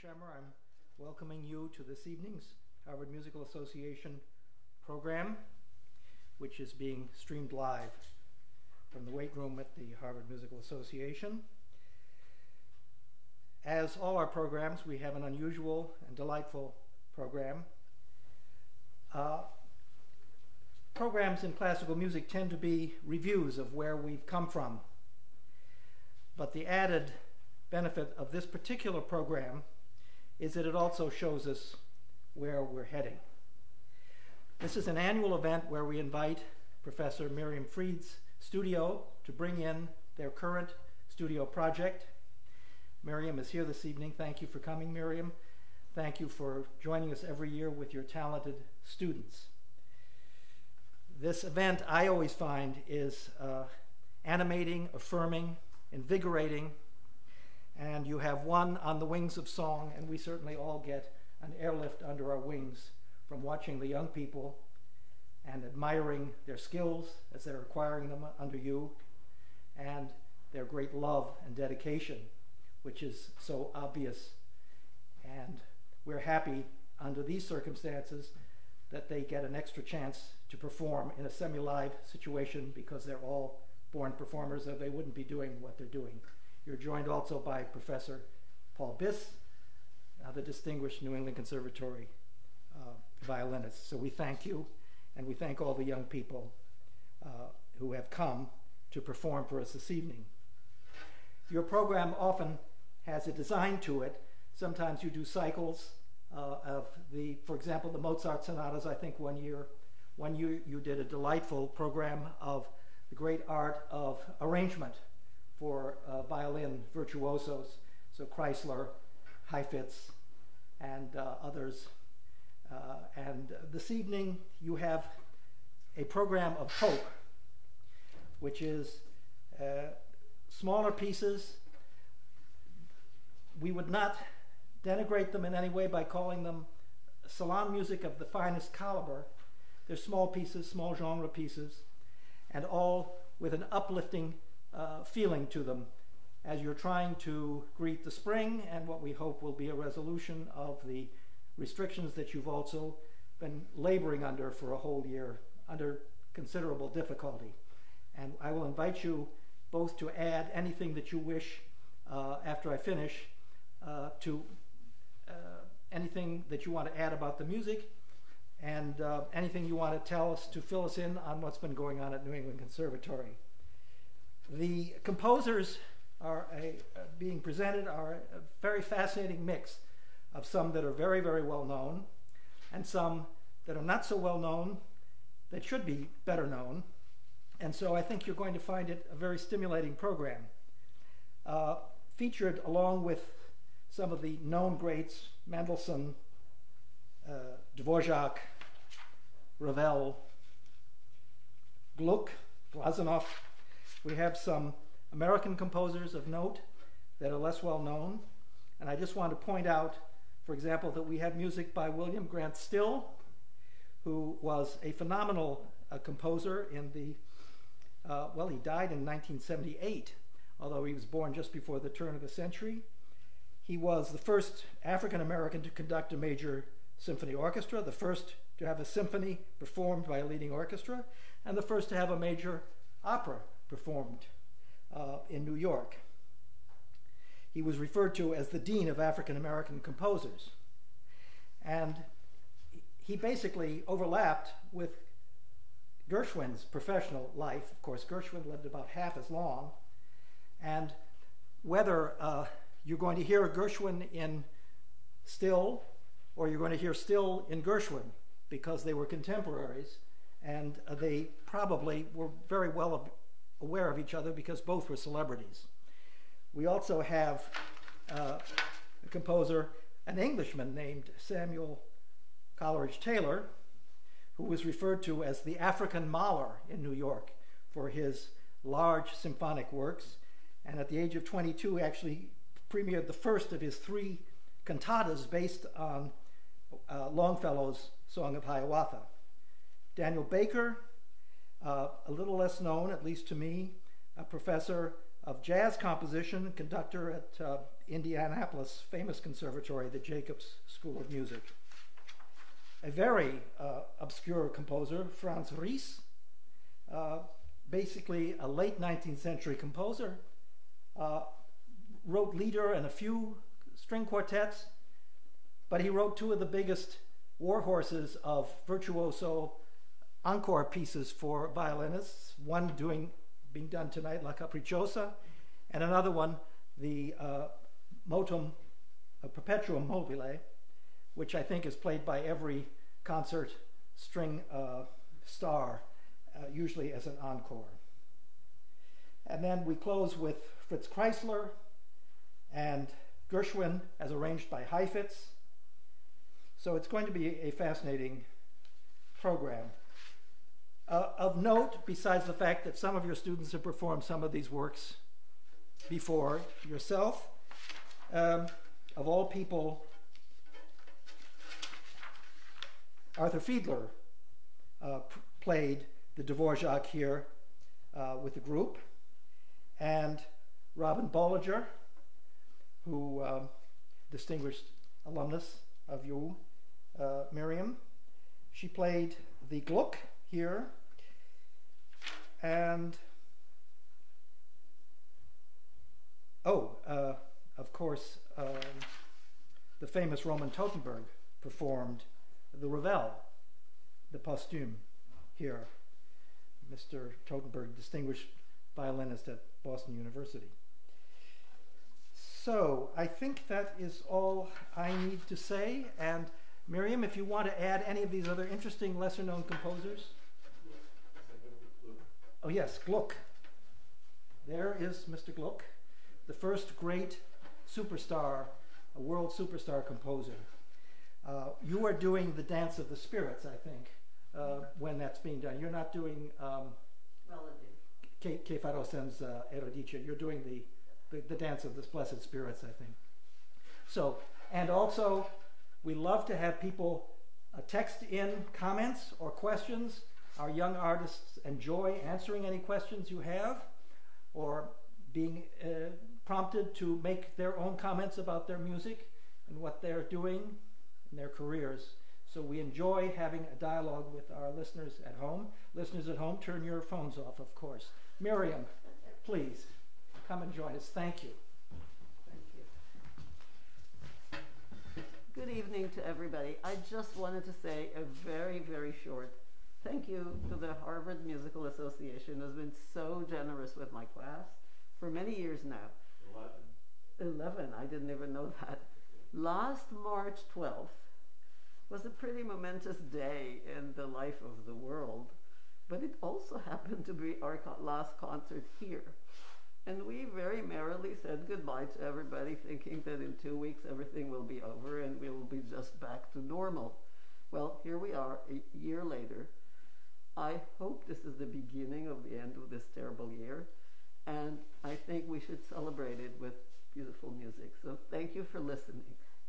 Schemmer. I'm welcoming you to this evening's Harvard Musical Association program, which is being streamed live from the weight room at the Harvard Musical Association. As all our programs, we have an unusual and delightful program. Programs in classical music tend to be reviews of where we've come from, but the added benefit of this particular program is that it also shows us where we're heading. This is an annual event where we invite Professor Miriam Fried's studio to bring in their current studio project. Miriam is here this evening. Thank you for coming, Miriam. Thank you for joining us every year with your talented students. This event, I always find, is animating, affirming, invigorating, and you have one on the wings of song, and we certainly all get an airlift under our wings from watching the young people and admiring their skills as they're acquiring them under you, and their great love and dedication, which is so obvious. And we're happy under these circumstances that they get an extra chance to perform in a semi-live situation because they're all born performers, or they wouldn't be doing what they're doing. You're joined also by Professor Paul Biss, the distinguished New England Conservatory violinist. So we thank you, and we thank all the young people who have come to perform for us this evening. Your program often has a design to it. Sometimes you do cycles of for example, the Mozart sonatas. I think one year you did a delightful program of the great art of arrangement for violin virtuosos, so Kreisler, Heifetz, and others. And this evening you have a program of hope, which is smaller pieces. We would not denigrate them in any way by calling them salon music of the finest caliber. They're small pieces, small genre pieces, and all with an uplifting feeling to them as you're trying to greet the spring and what we hope will be a resolution of the restrictions that you've also been laboring under for a whole year under considerable difficulty. And I will invite you both to add anything that you wish after I finish to anything that you want to add about the music, and anything you want to tell us to fill us in on what's been going on at New England Conservatory. The composers being presented are a very fascinating mix of some that are very, very well known and some that are not so well known that should be better known. And so I think you're going to find it a very stimulating program. Featured along with some of the known greats, Mendelssohn, Dvorak, Ravel, Gluck, Glazunov. We have some American composers of note that are less well known. And I just want to point out, for example, that we have music by William Grant Still, who was a phenomenal composer in the, he died in 1978, although he was born just before the turn of the century. He was the first African-American to conduct a major symphony orchestra, the first to have a symphony performed by a leading orchestra, and the first to have a major opera performed in New York. He was referred to as the Dean of African-American composers. And he basically overlapped with Gershwin's professional life. Of course, Gershwin lived about half as long. And whether you're going to hear Gershwin in Still, or you're going to hear Still in Gershwin, because they were contemporaries, and they probably were very well aware of each other because both were celebrities. We also have a composer, an Englishman named Samuel Coleridge Taylor, who was referred to as the African Mahler in New York for his large symphonic works. And at the age of 22, he actually premiered the first of his 3 cantatas based on Longfellow's Song of Hiawatha. Daniel Baker, a little less known, at least to me, a professor of jazz composition, conductor at Indianapolis' famous conservatory, the Jacobs School of Music. A very obscure composer, Franz Ries, basically a late 19th century composer, wrote lieder and a few string quartets, but he wrote two of the biggest war horses of virtuoso encore pieces for violinists, one being done tonight, La Capricciosa, and another one, the Motum Perpetuum Mobile, which I think is played by every concert string star, usually as an encore. And then we close with Fritz Kreisler and Gershwin as arranged by Heifetz. So it's going to be a fascinating program. Of note, besides the fact that some of your students have performed some of these works before yourself, of all people, Arthur Fiedler played the Dvorak here with the group, and Robin Bolliger, who distinguished alumnus of you, Miriam, she played the Gluck here, and of course, the famous Roman Totenberg performed the Ravel, the posthume here. Mr. Totenberg, distinguished violinist at Boston University. So I think that is all I need to say. And Miriam, if you want to add any of these other interesting, lesser-known composers. Oh yes, Gluck. There is Mr. Gluck, the first great superstar, a world superstar composer. You are doing the Dance of the Spirits, I think, when that's being done. You're not doing Che farò senza Euridice. You're doing the Dance of the Blessed Spirits, I think. So, and also, we love to have people text in comments or questions. Our young artists enjoy answering any questions you have, or being prompted to make their own comments about their music and what they're doing in their careers. So we enjoy having a dialogue with our listeners at home. Listeners at home, turn your phones off, of course. Miriam, please come and join us. Thank you. Thank you. Good evening to everybody. I just wanted to say a very, very short thank you to the Harvard Musical Association, who's been so generous with my class for many years now. 11, I didn't even know that. Last March 12th was a pretty momentous day in the life of the world, but it also happened to be our last concert here. And we very merrily said goodbye to everybody, thinking that in 2 weeks everything will be over and we will be just back to normal. Well, here we are, a year later. I hope this is the beginning of the end of this terrible year, and I think we should celebrate it with beautiful music. So thank you for listening.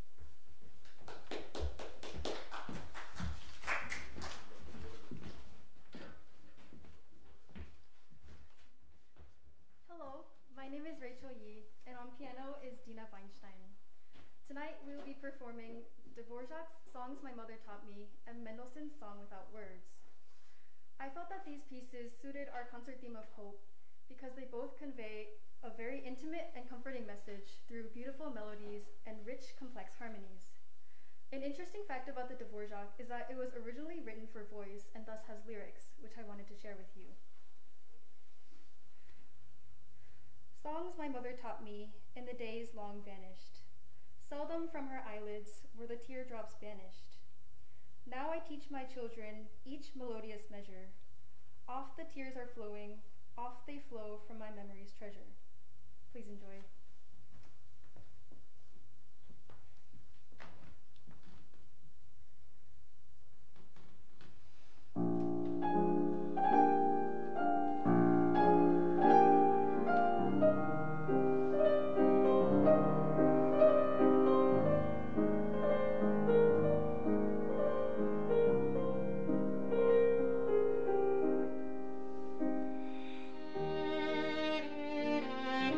Hello, my name is Rachel Yee, and on piano is Dina Feinstein. Tonight we will be performing Dvorak's Songs My Mother Taught Me and Mendelssohn's Song Without Words. I felt that these pieces suited our concert theme of hope because they both convey a very intimate and comforting message through beautiful melodies and rich, complex harmonies. An interesting fact about the Dvorak is that it was originally written for voice and thus has lyrics, which I wanted to share with you. Songs my mother taught me in the days long vanished. Seldom from her eyelids were the teardrops banished. Now I teach my children each melodious measure. Off the tears are flowing, off they flow from my memory's treasure. Please enjoy. Thank you.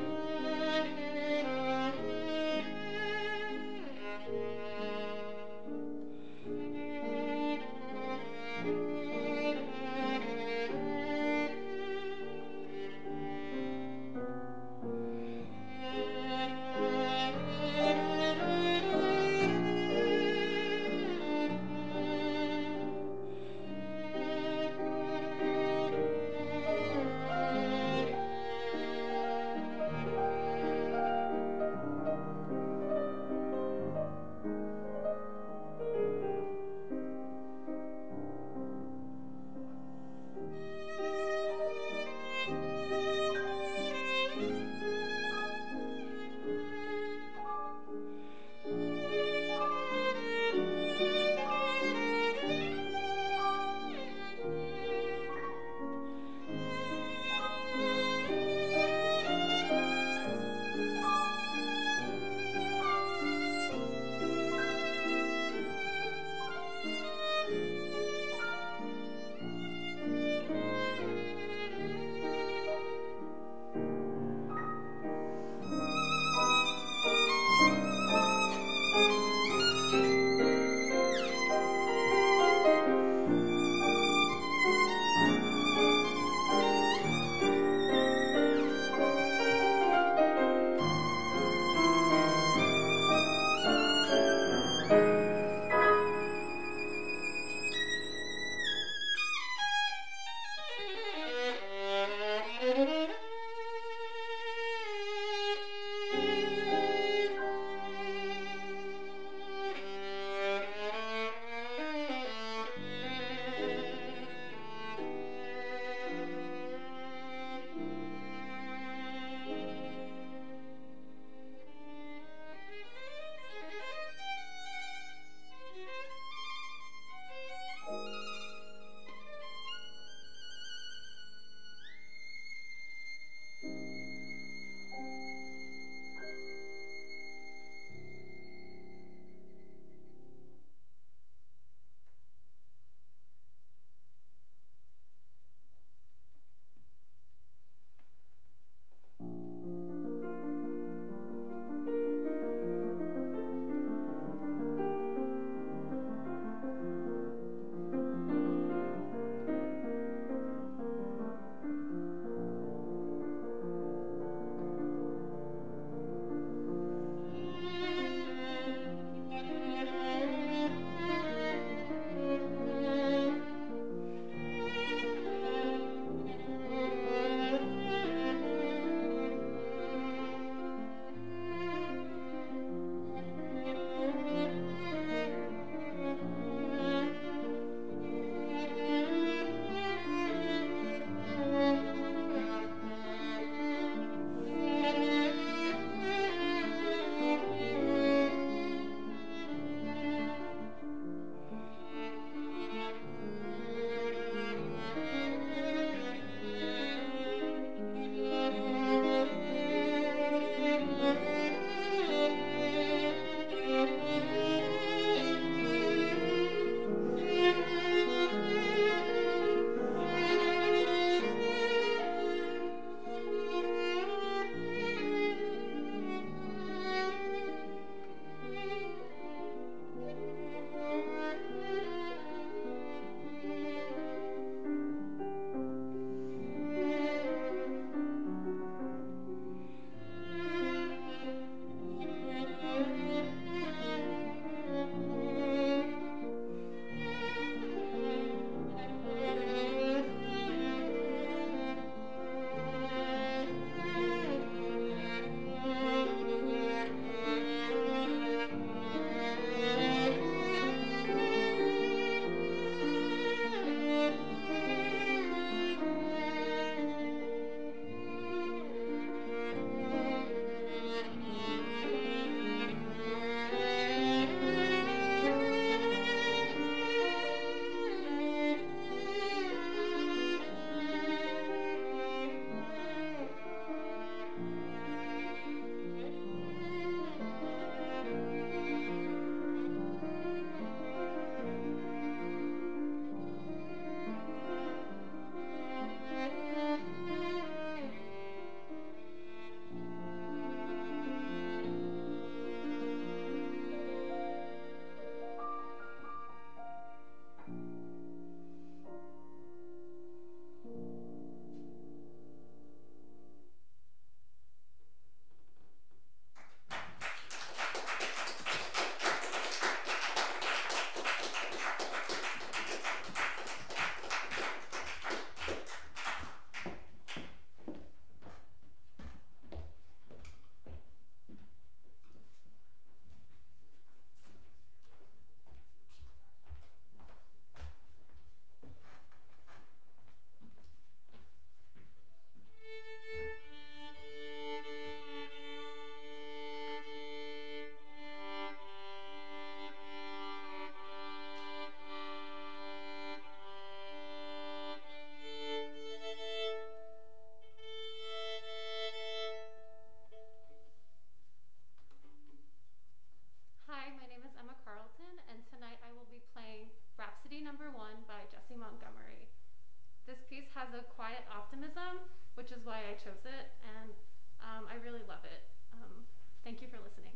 which is why I chose it, and I really love it. Thank you for listening.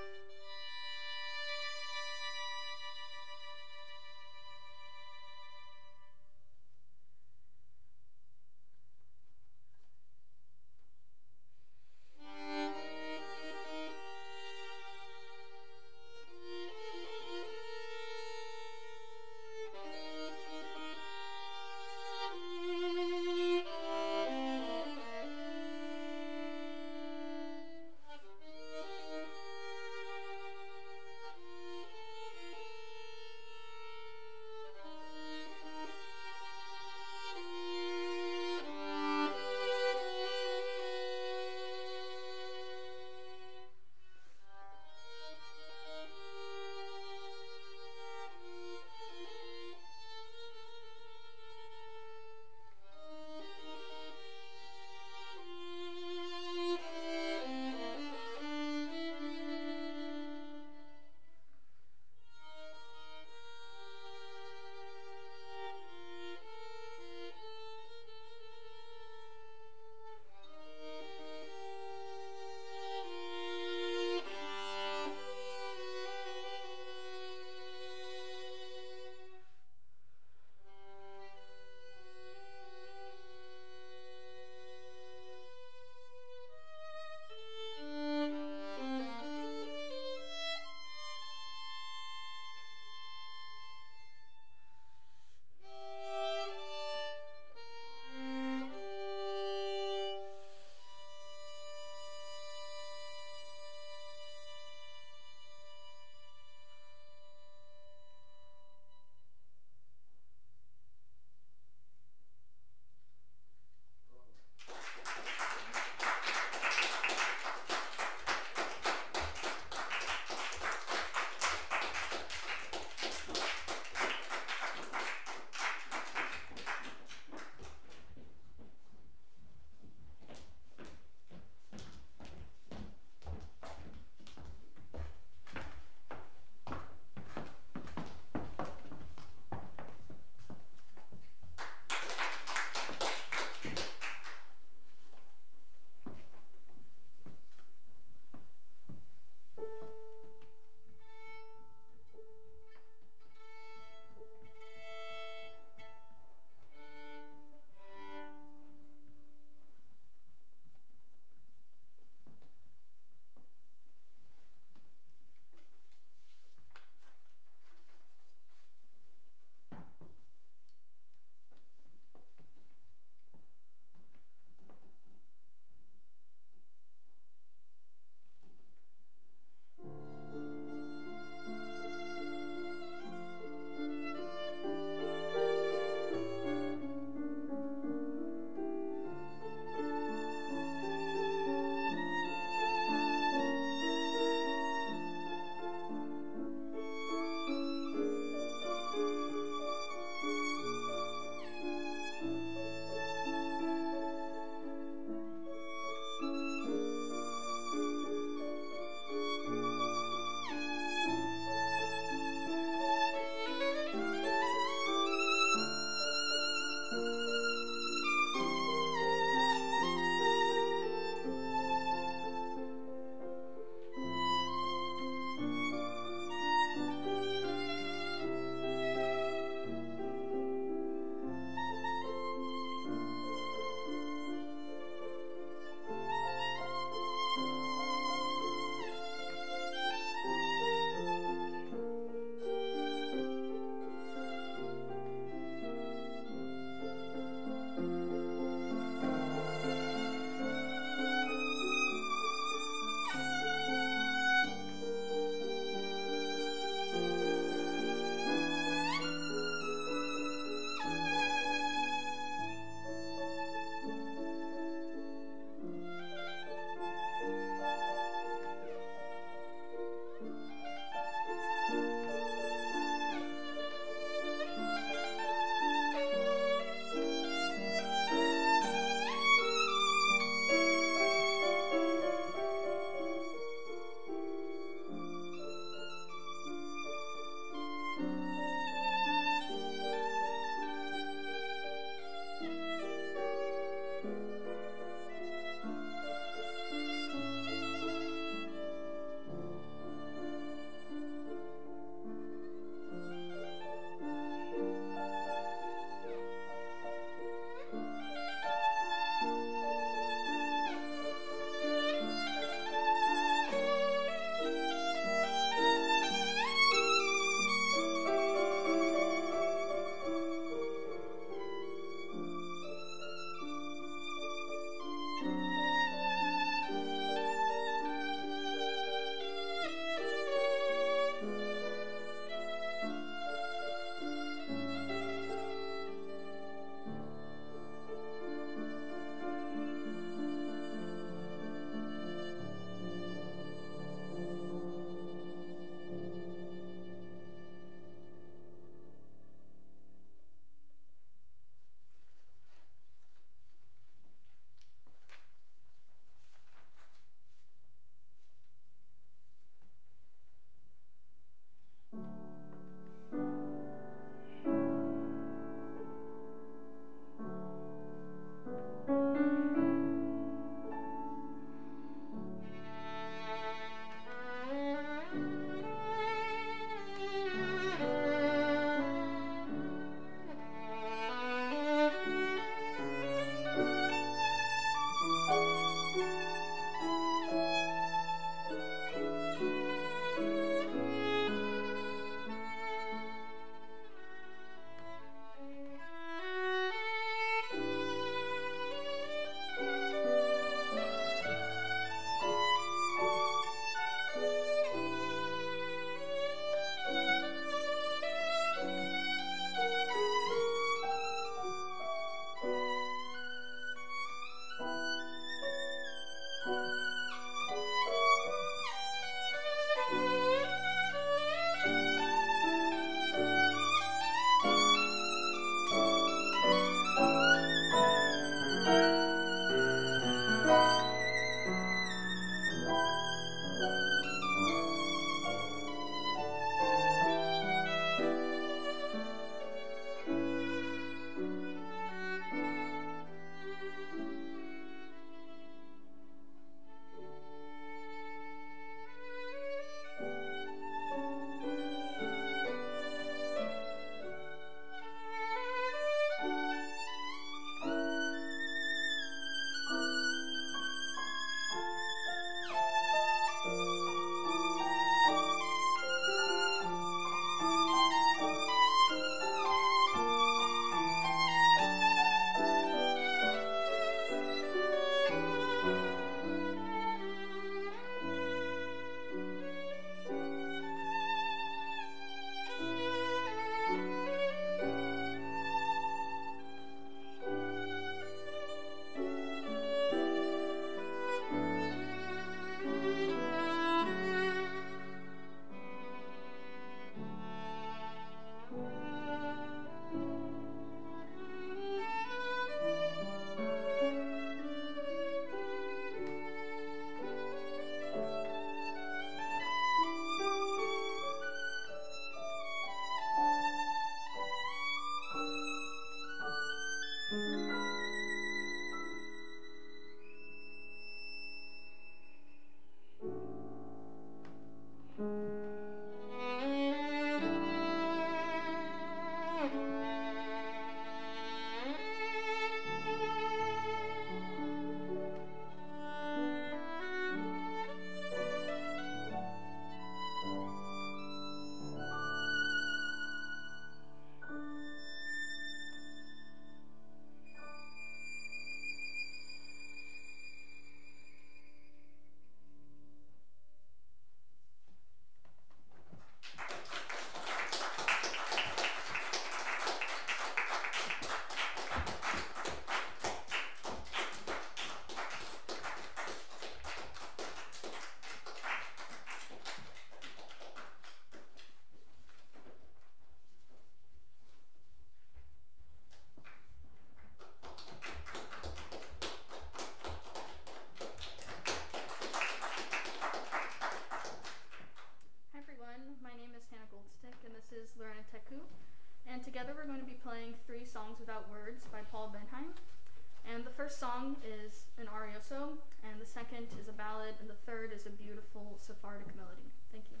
Hannah Goldstick, and this is Lorena Teku. And together we're going to be playing 3 songs without words by Paul Benheim. And the first song is an arioso, and the second is a ballad, and the third is a beautiful Sephardic melody. Thank you.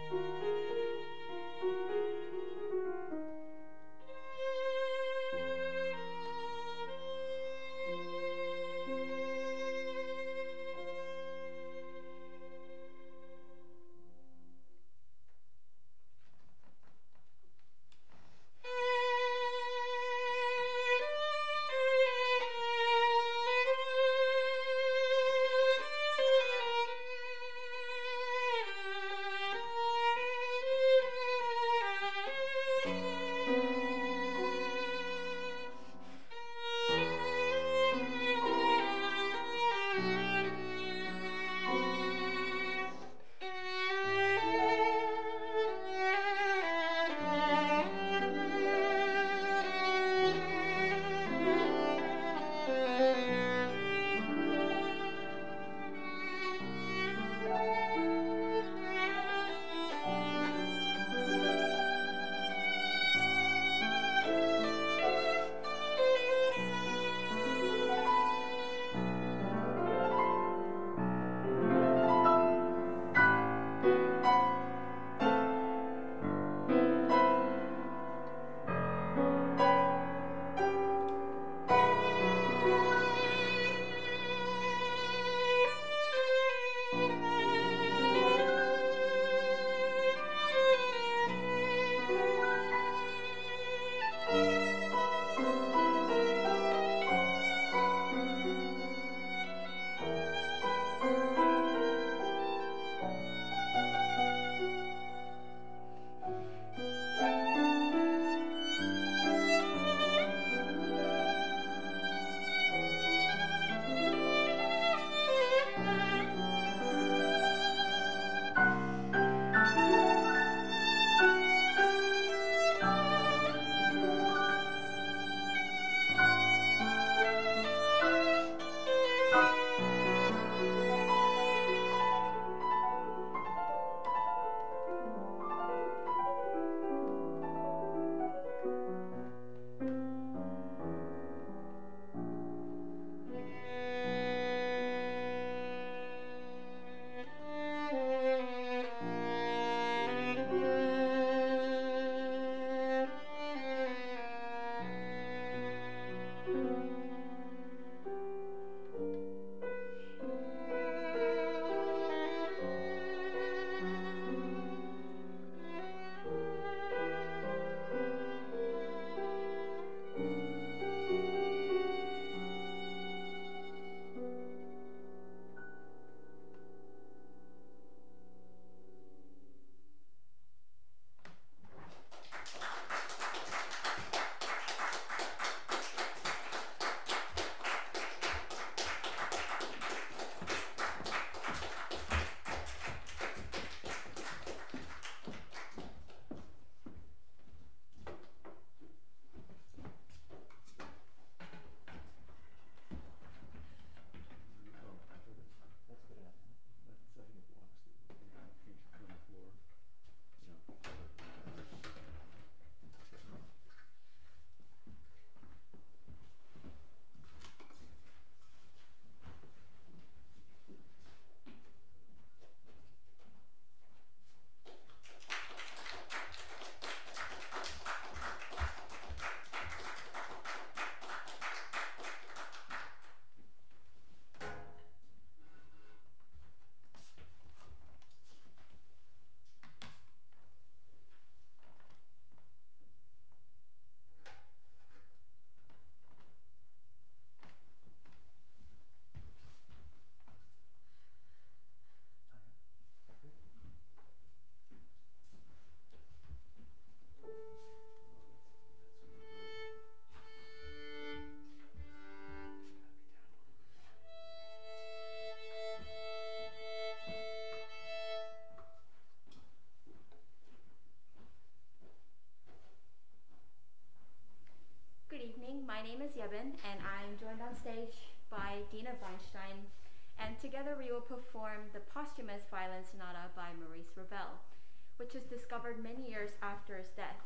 My name is Yevin, and I'm joined on stage by Dina Weinstein, and together we will perform the posthumous violin sonata by Maurice Ravel, which was discovered many years after his death.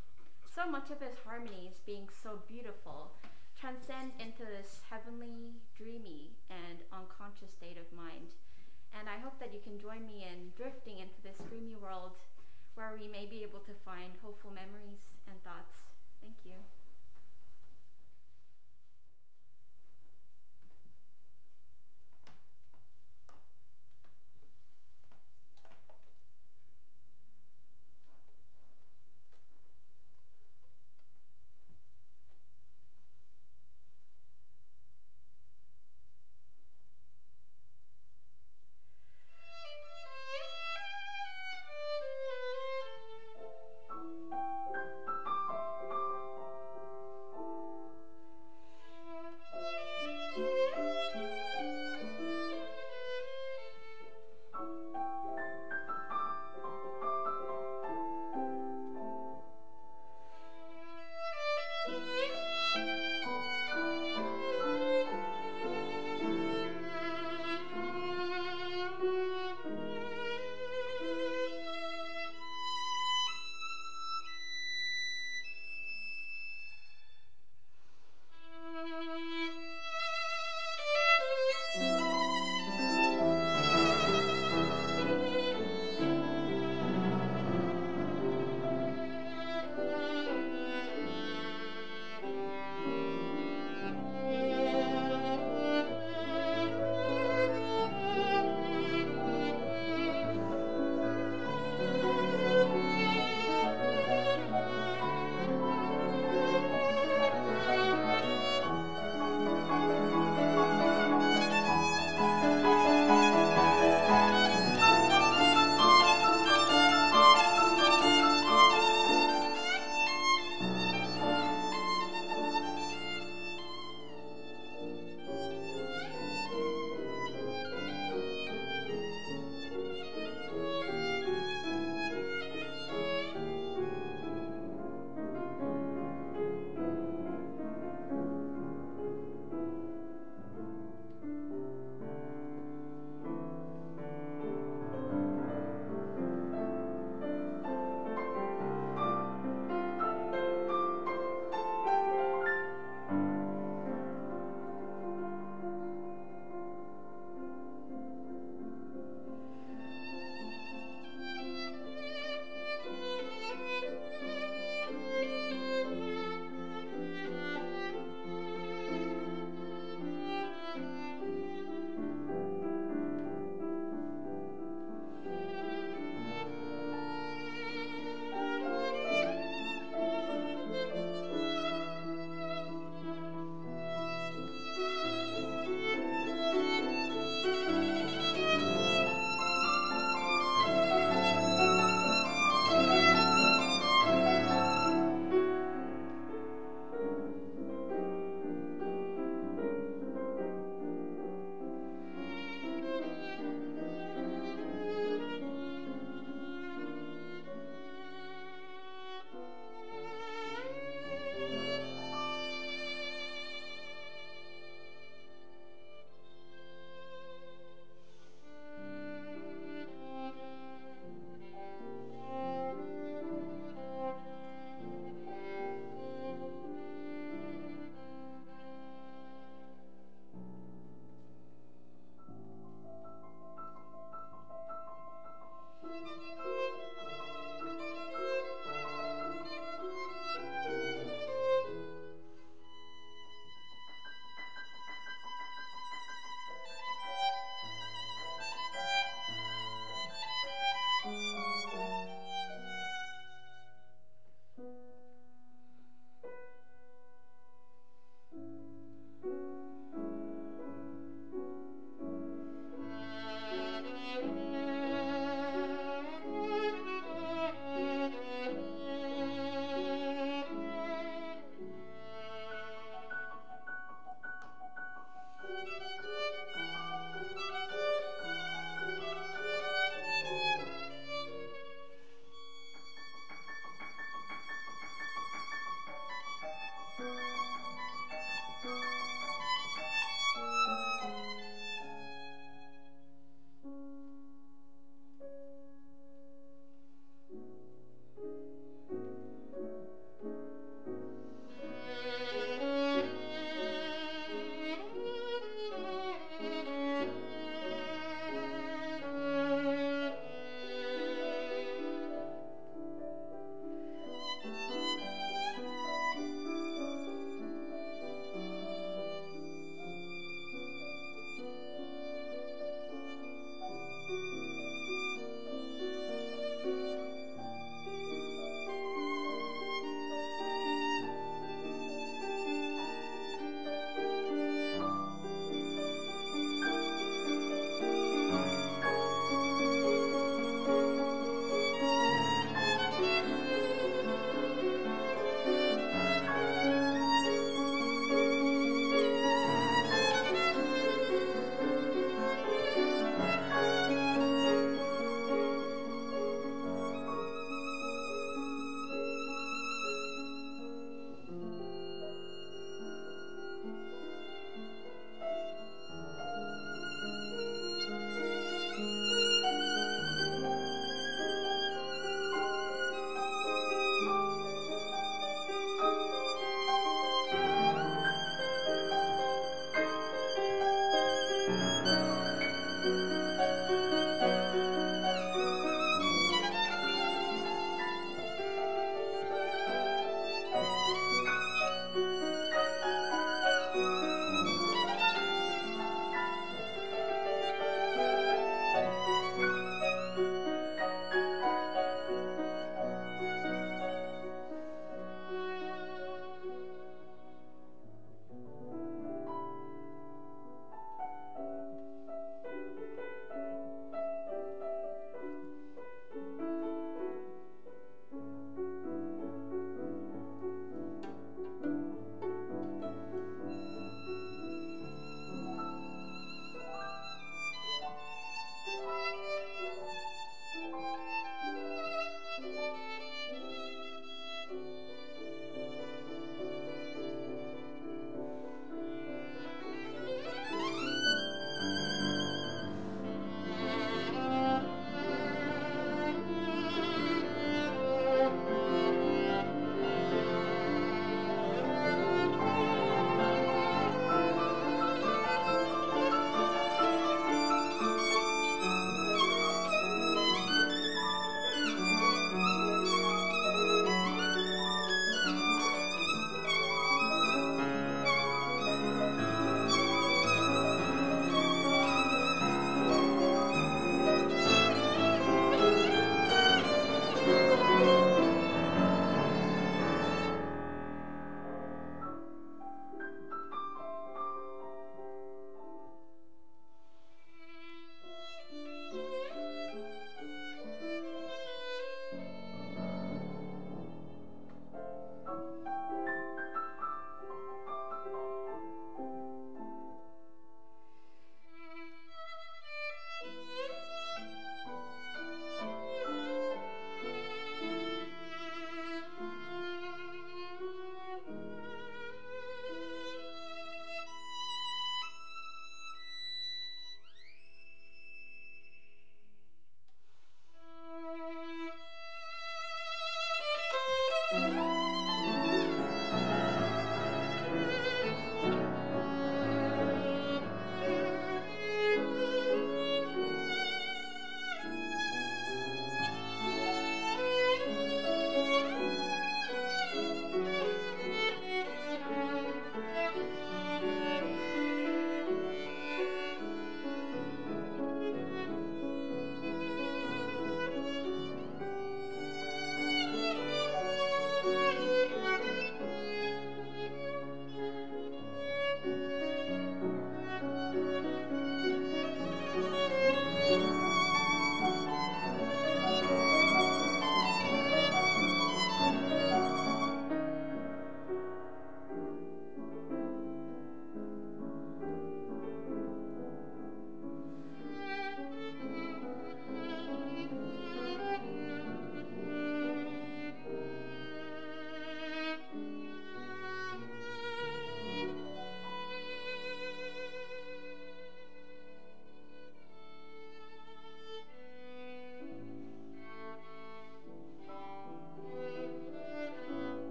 So much of his harmonies, being so beautiful, transcend into this heavenly, dreamy, and unconscious state of mind. And I hope that you can join me in drifting into this dreamy world where we may be able to find hopeful memories and thoughts. Thank you.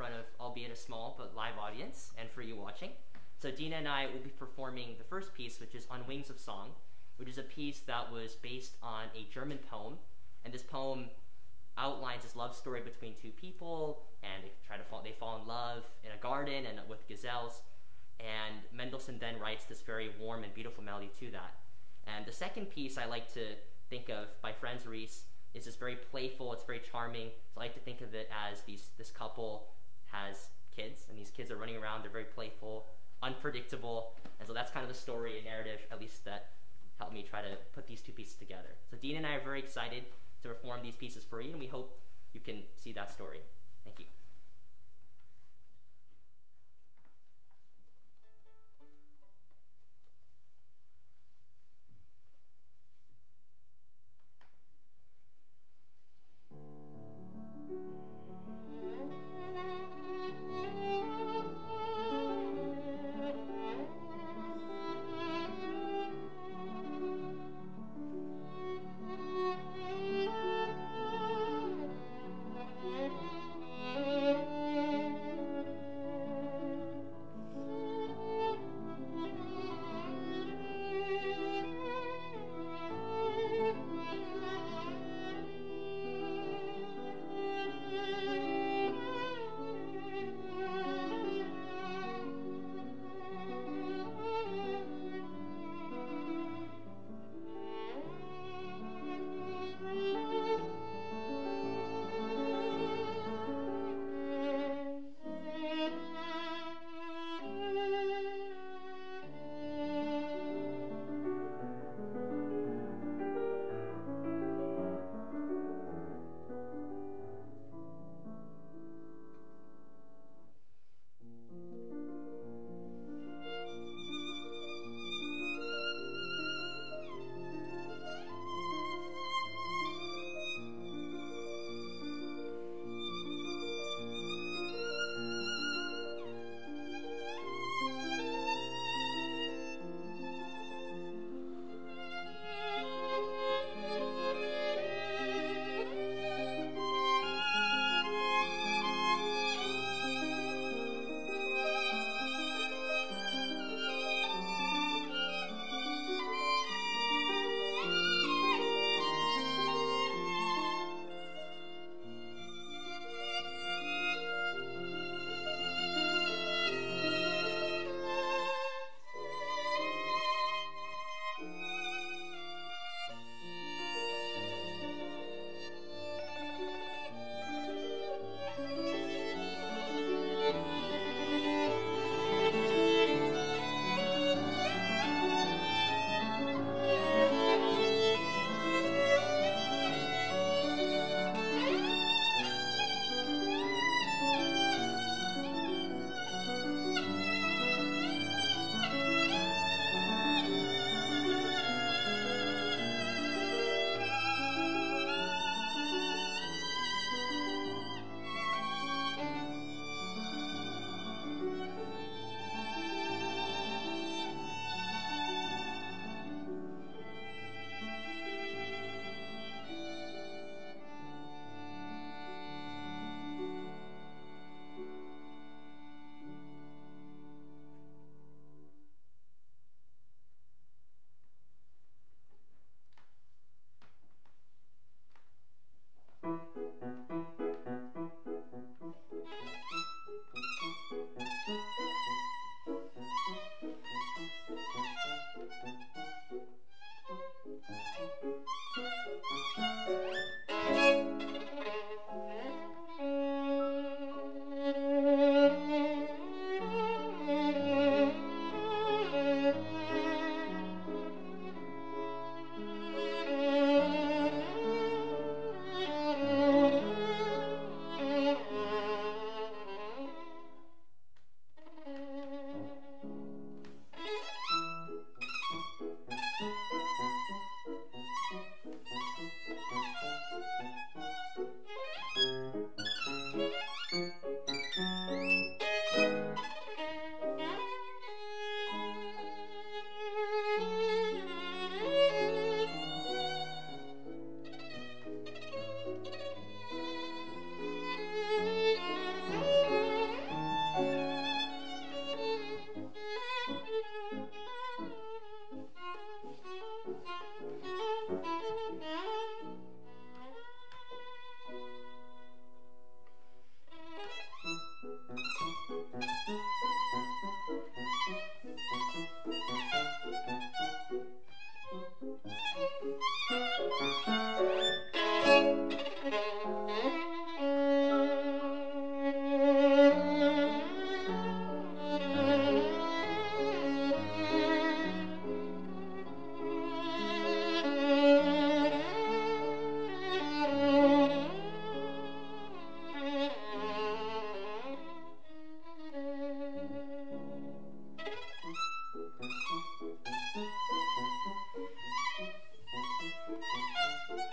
front of, albeit a small but live audience, and for you watching. So Dina and I will be performing the first piece, which is On Wings of Song, which is a piece that was based on a German poem. And this poem outlines this love story between two people, and they fall in love in a garden and with gazelles. And Mendelssohn then writes this very warm and beautiful melody to that. And the second piece I like to think of by Franz Ries is this very playful, it's very charming. So I like to think of it as this couple has kids, and these kids are running around, they're very playful, unpredictable, and so that's kind of the story and narrative, at least that helped me try to put these two pieces together. So Dina and I are very excited to perform these pieces for you, and we hope you can see that story. Thank you.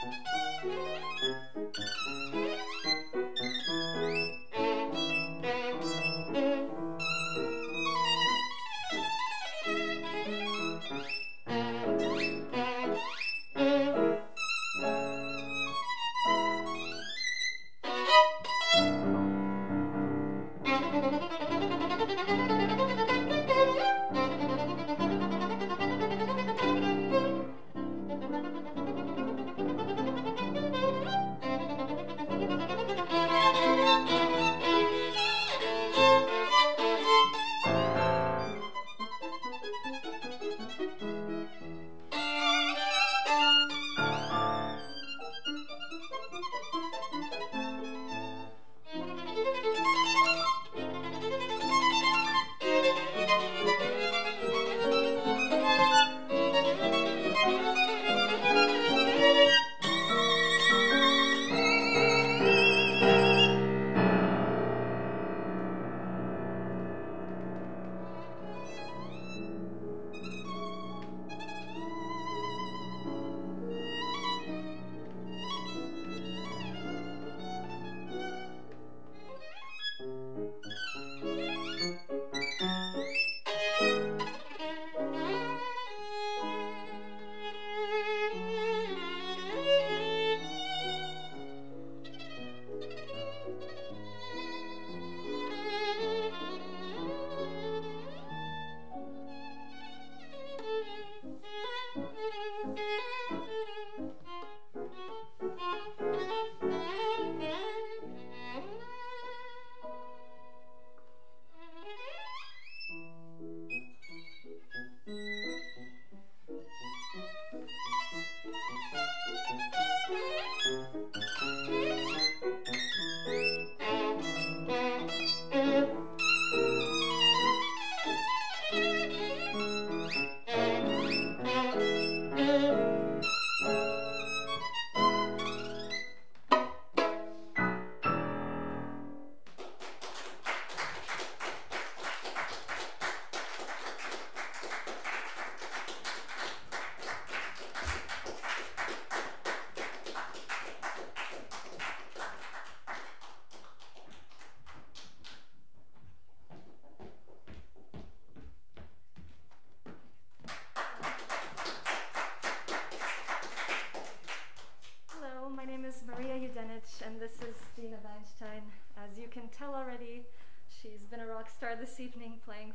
And this is Dina Weinstein. As you can tell already, she's been a rock star this evening, playing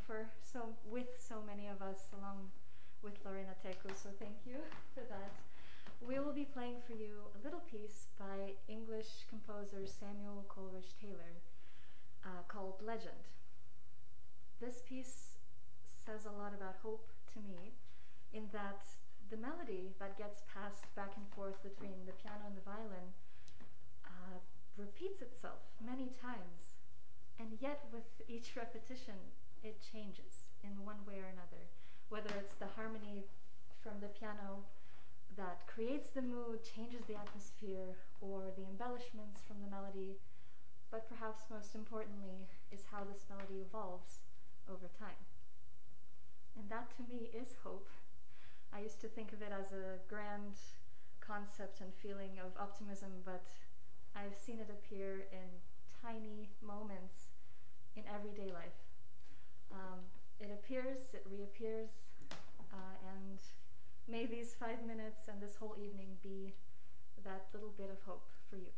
with so many of us, along with Lorena Teku, so thank you for that. We will be playing for you a little piece by English composer Samuel Coleridge Taylor called Legend. This piece says a lot about hope to me, in that the melody that gets passed back and forth between the piano and the violin repeats itself many times, and yet with each repetition it changes in one way or another, whether it's the harmony from the piano that creates the mood, changes the atmosphere, or the embellishments from the melody, but perhaps most importantly is how this melody evolves over time. And that to me is hope. I used to think of it as a grand concept and feeling of optimism, but I've seen it appear in tiny moments in everyday life. It appears, it reappears, and may these 5 minutes and this whole evening be that little bit of hope for you.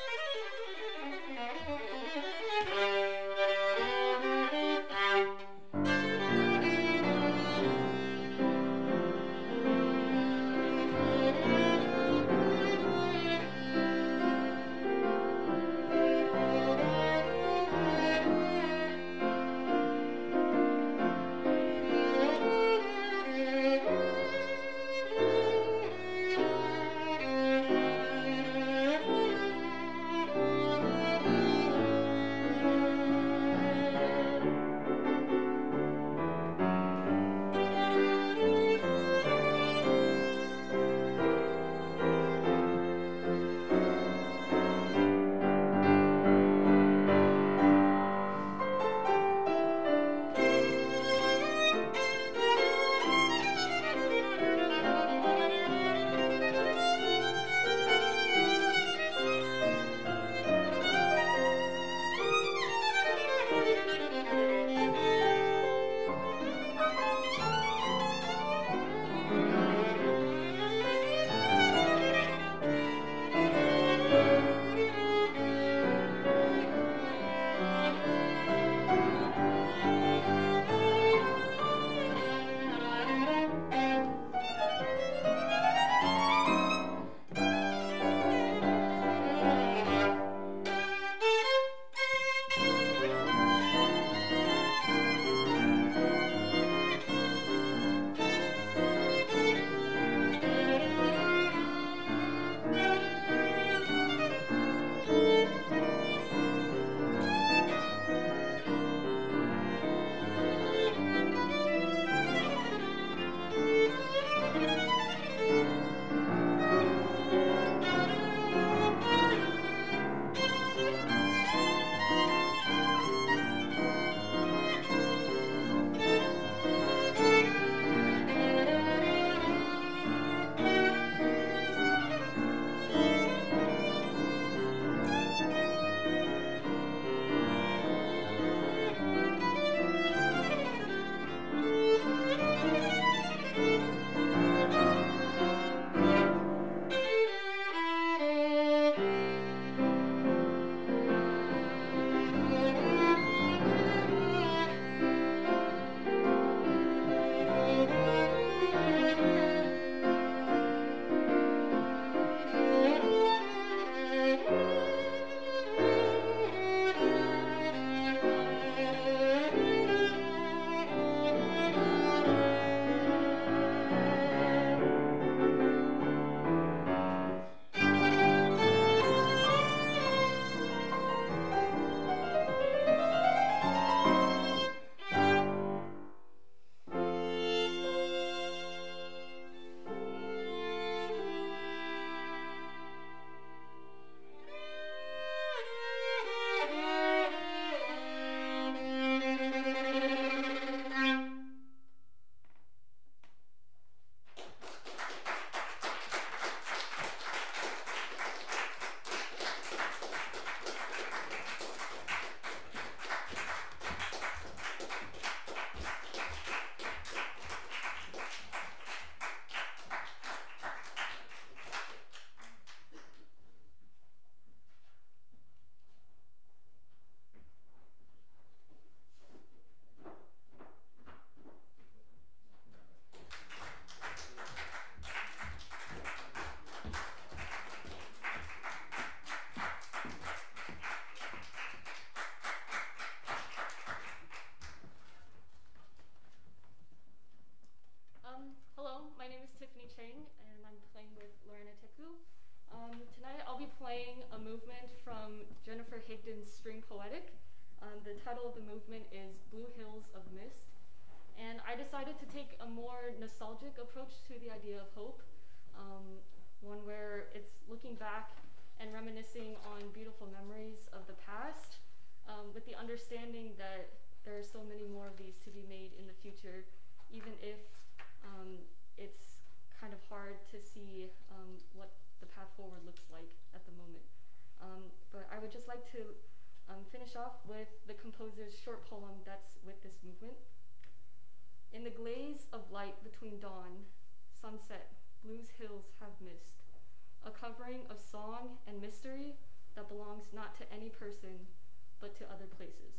String Poetic. The title of the movement is Blue Hills of Mist. And I decided to take a more nostalgic approach to the idea of hope, one where it's looking back and reminiscing on beautiful memories of the past, with the understanding that there are so many more of these to be made in the future, even if it's kind of hard to see what the path forward looks like at the moment. But I would just like to finish off with the composer's short poem that's with this movement. In the glaze of light between dawn, sunset, blue's hills have mist, a covering of song and mystery that belongs not to any person, but to other places.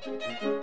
Thank you.